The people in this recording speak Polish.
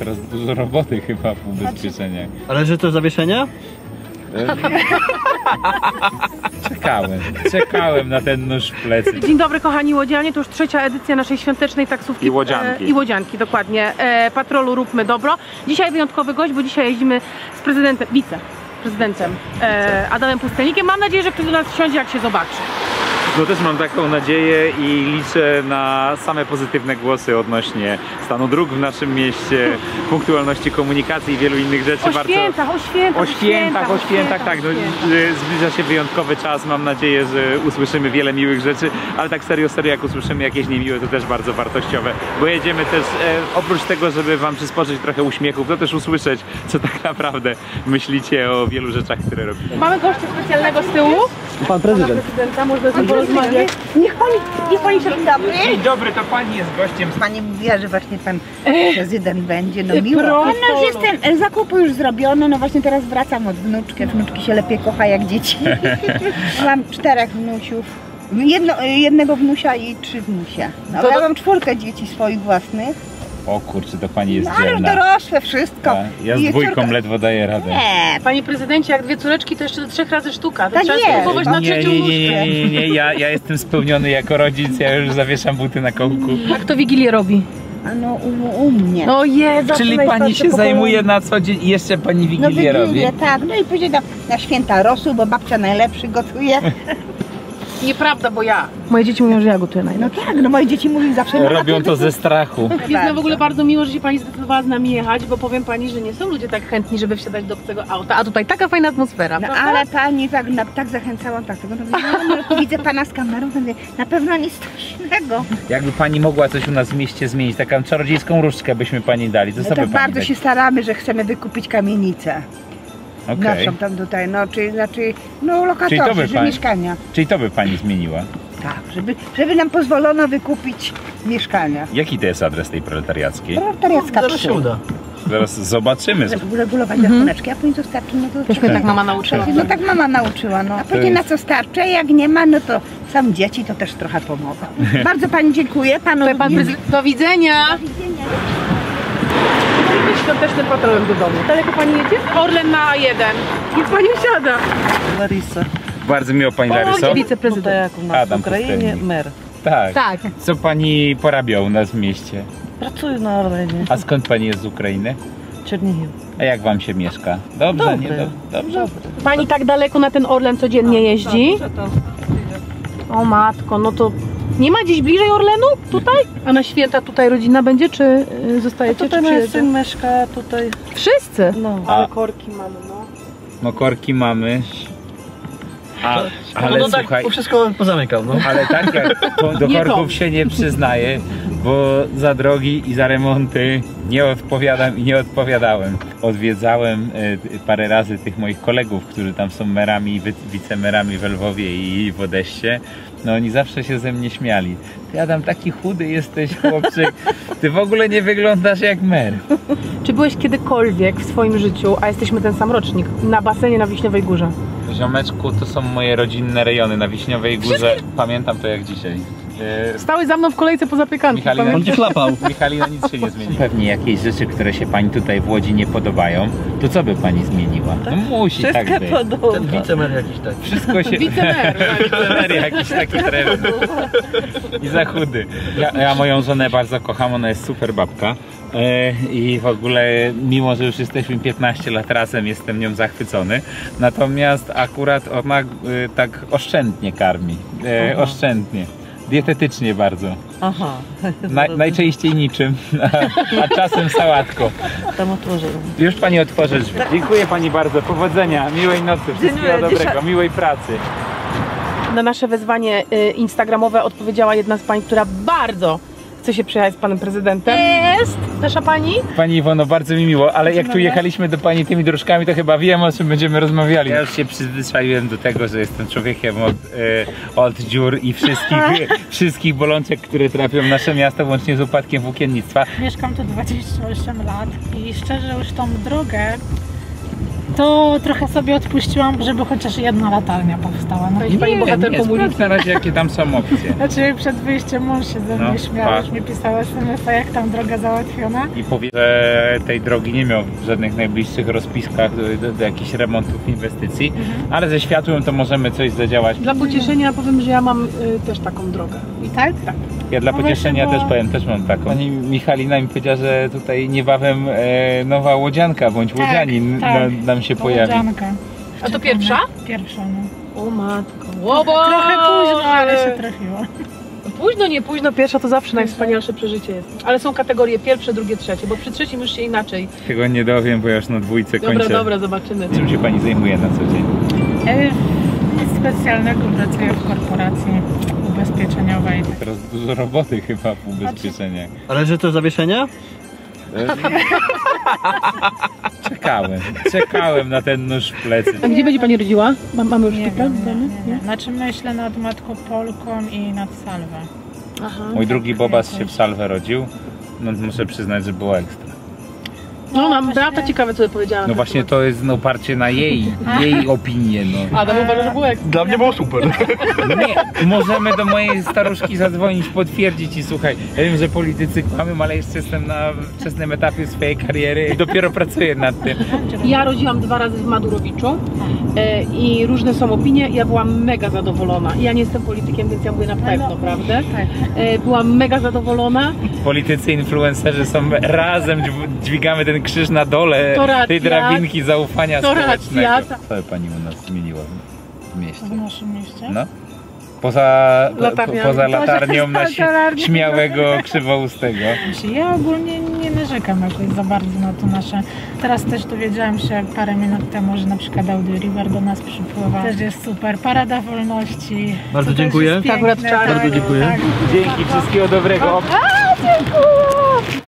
teraz dużo roboty chyba w ubezpieczeniach. Ale że to zawieszenia? Czekałem na ten nóż w plecy. Dzień dobry kochani łodzianie, to już trzecia edycja naszej świątecznej taksówki. I łodzianki. I łodzianki, dokładnie. Patrolu Róbmy Dobro. Dzisiaj wyjątkowy gość, bo dzisiaj jeździmy z prezydentem, wiceprezydentem Adamem Pustelnikiem. Mam nadzieję, że ktoś do nas wsiądzie, jak się zobaczy. No też mam taką nadzieję i liczę na same pozytywne głosy odnośnie stanu dróg w naszym mieście, punktualności komunikacji i wielu innych rzeczy. O świętach, tak. No, zbliża się wyjątkowy czas, mam nadzieję, że usłyszymy wiele miłych rzeczy, ale tak serio, jak usłyszymy jakieś niemiłe, to też bardzo wartościowe, bo jedziemy też, oprócz tego, żeby wam przysporzyć trochę uśmiechów, to też usłyszeć, co tak naprawdę myślicie o wielu rzeczach, które robimy. Mamy gościa specjalnego z tyłu. Pan prezydent. Można z nim porozmawiać. Niech pani się... Dzień dobry. Dzień dobry, to pani jest gościem. Pani mówiła, że właśnie pan prezydent będzie, no miło. Proszę. No już jestem, zakupy już zrobione, no właśnie teraz wracam od wnuczki. Wnuczki się lepiej kocha jak dzieci. Mam 4 wnusiów. Jednego wnusia i 3 wnusie. No, ja mam 4 dzieci swoich własnych. O kurczę, to pani jest No, ale już dzielna. dorosłe wszystko. Ja z dwójką ledwo daję radę. Nie, Panie prezydencie, jak 2 córeczki, to jeszcze do 3 razy sztuka. To Tak trzeba jest. spróbować na trzecią Nie, ja jestem spełniony jako rodzic, ja już zawieszam buty na kołku. Jak to Wigilię robi? a no u mnie. No Jezu. Czyli pani się zajmuje na co dzień i jeszcze pani Wigilię robi? Tak, no i później na święta rosół, bo babcia najlepszy gotuje. Nieprawda, bo ja. Moje dzieci mówią, że ja gotuję No najlepiej. tak, no moje dzieci mówią zawsze. Robią to ze strachu. Jest nam w ogóle bardzo miło, że się pani zdecydowała z nami jechać, bo powiem pani, że nie są ludzie tak chętni, żeby wsiadać do obcego auta, a tutaj taka fajna atmosfera, No prawda? ale pani tak zachęcałam, tak tego, no, widzę pana z kamerą, to mówię, na pewno nic strasznego. Jakby pani mogła coś u nas w mieście zmienić, taką czarodziejską różdżkę byśmy pani dali, to No co by tak pani bardzo dać? się staramy, że chcemy wykupić kamienicę. Okej. Naszą tam tutaj, no no lokatorzy, że mieszkania. Czyli to by pani zmieniła? Tak, żeby nam pozwolono wykupić mieszkania. Jaki to jest adres tej proletariackiej? Proletariacka Zaraz 3. się uda. Zaraz zobaczymy. Regulować rachuneczki, a później to starczy, no to... Też mnie tak mama nauczyła. No tak mama nauczyła, no. A później na co starczy, jak nie ma, no to sam dzieci to też trochę pomogą. Bardzo pani dziękuję, panu Do widzenia! Świątecznym patrolem do domu. Daleko pani jedzie? Orlen na A1. Niech pani wsiada. Larisa. Bardzo miło pani Laryso. Wiceprezydent. Tak jak u nas Adam w Ukrainie, Pustelnik. mer. Tak. Tak. Co pani porabia u nas w mieście? Pracuję na Orlenie. A skąd pani jest z Ukrainy? Czernihiv. A jak wam się mieszka? Dobrze, Dobry. nie? Dobrze? Pani tak daleko na ten Orlen codziennie jeździ? Dobrze to. O matko, no to nie ma gdzieś bliżej Orlenu tutaj? A na święta tutaj rodzina będzie, czy zostajecie, Tutaj czy mój przyjedzie? syn mieszka tutaj. Wszyscy? No. A korki mamy, no. no korki mamy. Ale No to słuchaj, tak wszystko pozamykał, no. ale tak jak do Nie korków to. się nie przyznaję, bo za drogi i za remonty nie odpowiadam i nie odpowiadałem. Odwiedzałem parę razy tych moich kolegów, którzy tam są merami i wicemerami w Lwowie i w Odessie. No oni zawsze się ze mnie śmiali. Ty Adam, taki chudy jesteś, chłopczyk. Ty w ogóle nie wyglądasz jak mer. Czy byłeś kiedykolwiek w swoim życiu, a jesteśmy ten sam rocznik, na basenie na Wiśniowej Górze? Ziomeczku, to są moje rodzinne rejony na Wiśniowej Górze. Pamiętam to jak dzisiaj. Stałeś za mną w kolejce po zapiekanki. Michalina, On ci chlapał. Michalina, nic się nie zmieni. Pewnie jakieś rzeczy, które się pani tutaj w Łodzi nie podobają, to co by pani zmieniła? No musi tak Wszystko być. podoba. Ten wicemer jakiś tak. Wszystko się... Wicemer jakiś taki trefny. I za chudy. Ja moją żonę bardzo kocham, ona jest super babka. I w ogóle, mimo że już jesteśmy 15 lat razem, jestem nią zachwycony. Natomiast akurat ona tak oszczędnie karmi. Oszczędnie. Dietetycznie bardzo. Aha. Najczęściej niczym, a czasem sałatką. Tam otworzę. Już pani otworzy drzwi. Dziękuję pani bardzo, powodzenia, miłej nocy, wszystkiego dobrego, miłej pracy. Na nasze wezwanie instagramowe odpowiedziała jedna z pań, która bardzo chce się przyjechać z panem prezydentem. Jest! Nasza pani? Pani Iwono, bardzo mi miło, ale jak tu jechaliśmy do pani tymi dróżkami, to chyba wiem, o czym będziemy rozmawiali. Ja już się przyzwyczaiłem do tego, że jestem człowiekiem od dziur i wszystkich bolączek, które trafią w nasze miasto, łącznie z upadkiem włókiennictwa. Mieszkam tu 28 lat i szczerze już tą drogę to trochę sobie odpuściłam, żeby chociaż jedna latarnia powstała. No, Pani bohaterką nie, mówi. sprawdź na razie jakie tam są opcje. znaczy przed wyjściem mąż się ze mnie No, śmiał, tak. już mi pisał SMS-a, jak tam droga załatwiona. I powie, że tej drogi nie miał w żadnych najbliższych rozpiskach do jakichś remontów, inwestycji, ale ze światłem to możemy coś zadziałać. Dla pocieszenia powiem, że ja mam też taką drogę. I tak? Tak. Ja dla No pocieszenia właśnie, też bo- powiem, też mam taką. Pani Michalina mi powiedziała, że tutaj niebawem nowa łodzianka bądź łodzianin nam się pojawi. Łodzianka. A to pierwsza? Pierwsza, no. O matko. Łobo! Trochę późno, ale się trafiło. Późno, nie późno, pierwsza to zawsze najwspanialsze przeżycie jest. Ale są kategorie pierwsze, drugie, trzecie, bo przy trzecim już się inaczej. Tego nie dowiem, bo ja już na dwójce kończę. Dobra, zobaczymy. Czym się pani zajmuje na co dzień? Nic specjalnego, pracuję w korporacji ubezpieczeniowej. Teraz dużo roboty chyba w ubezpieczeniach. Ale że to zawieszenia? Czekałem na ten nóż w plecy. A gdzie będzie pani rodziła? Mamy już Nie tutaj, wiem, nie. Znaczy myślę nad Matką Polką i nad Salwę. Aha. Mój drugi Bobas się w Salwę rodził, no muszę przyznać, że było ekstra. No, właśnie- Beata ciekawe co powiedziała. No właśnie to jest oparcie na jej opinię, no. Adam uważa, że było ekstra. Dla mnie było super. Nie, możemy do mojej staruszki zadzwonić, potwierdzić i słuchaj, ja wiem, że politycy kłamią, ale jeszcze jestem na wczesnym etapie swojej kariery i dopiero pracuję nad tym. Ja rodziłam 2 razy w Madurowiczu i różne są opinie. Ja byłam mega zadowolona. Ja nie jestem politykiem, więc ja mówię na pewno, prawda? Tak. Byłam mega zadowolona. Politycy, influencerzy są razem, dźwigamy ten krzyż na dole To racja. tej drabinki zaufania To społecznego. racja. Co pani u nas zmieniła w mieście? W naszym mieście. No. Poza Latarniami. latarnią na Latarniami. śmiałego, krzywoustego. Ja ogólnie nie narzekam jakoś za bardzo na to nasze. Teraz też dowiedziałam się parę minut temu, że na przykład Audi River do nas przypływa. Też jest super. Parada wolności. Bardzo To też dziękuję. jest Tak, akurat piękne, wczoraj. Bardzo dziękuję. Dzięki, wszystkiego dobrego.